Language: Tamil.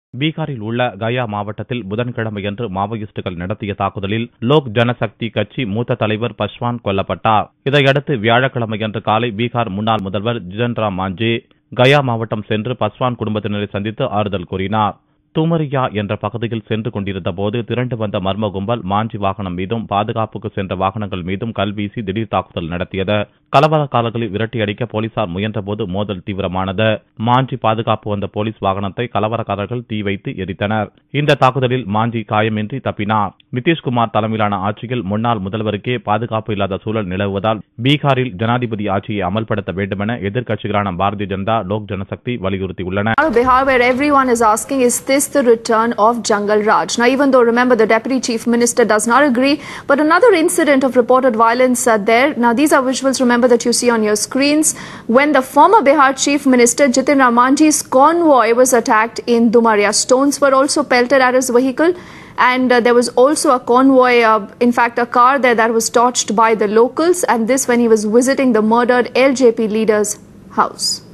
பீகாரில் உள்ள கயா மாவட்டத்தில் புதன்கிழமையன்று மாவோயிஸ்டுகள் நடத்திய தாக்குதலில் லோக் ஜனசக்தி கட்சி மூத்த தலைவர் பஸ்வான் கொல்லப்பட்டார். இதையடுத்து வியாழக்கிழமையன்று காலை பீகார் முன்னாள் முதல்வர் ஜிதன் ராம் மாஞ்சி கயா மாவட்டம் சென்று பஸ்வான் குடும்பத்தினரை சந்தித்து ஆறுதல் கூறினார். துமரியா என்ற பகுதியில் சென்று கொண்டிருந்த போது திரண்டு வந்த மர்ம கும்பல் மாஞ்சி வாகனம் மீதும் பாதுகாப்புக்கு சென்ற வாகனங்கள் மீதும் கல்வீசி திடீர் தாக்குதல் நடத்தியது. கலவரக்காரர்களை விரட்டியடிக்க போலீசார் முயன்றபோது மோதல் தீவிரமானது. மாஞ்சி பாதுகாப்பு வந்த போலீஸ் வாகனத்தை கலவரக்காரர்கள் தீ வைத்து எரித்தனர். இந்த தாக்குதலில் மாஞ்சி காயமின்றி தப்பினார். நிதிஷ்குமார் தலைமையிலான ஆட்சியில் முன்னாள் முதல்வருக்கே பாதுகாப்பு இல்லாத சூழல் நிலவுவதால் பீகாரில் ஜனாதிபதி ஆட்சியை அமல்படுத்த வேண்டுமென எதிர்க்கட்சிகளான பாரதிய ஜனதா, லோக் ஜனசக்தி வலியுறுத்தியுள்ளன. The return of Jungle Raj. Now, even though, remember, the Deputy Chief Minister does not agree, but another incident of reported violence there. Now, these are visuals, remember, that you see on your screens. When the former Bihar Chief Minister Jitin Ram Manjhi's convoy was attacked in Dumaria, stones were also pelted at his vehicle. And there was also a convoy, in fact, a car there that was torched by the locals. And this when he was visiting the murdered LJP leader's house.